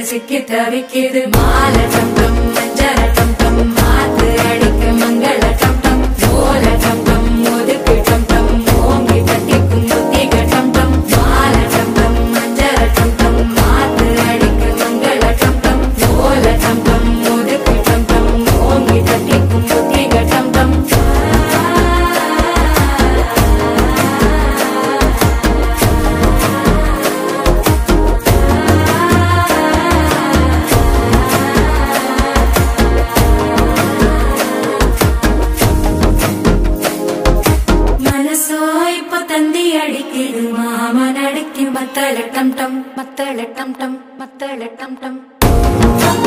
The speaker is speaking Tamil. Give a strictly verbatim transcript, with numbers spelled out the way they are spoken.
சிக்கி தவிக்குது மால டம் டம் மஞ்சள டம் டம் மாத்து அடிக்க மங்கள டம் டம் ஓல டம் டம் ஒதுக்கு டம் டம் ஓங்கி தட்டிக்கும் புத்திக டம் டம் மால டம் டம் மஞ்சள டம் டம் மாத்து அடிக்க மங்கள டம் டம் ஓல டம் டம் ஒதுக்கு டம் டம் ஓங்கி தட்டிக்கும் புத்திக டம் டம் அடிக்குது மாமன் அடிக்கும் மத்தள டம் டம் மத்தள டம் டம் மத்தள டம் டம்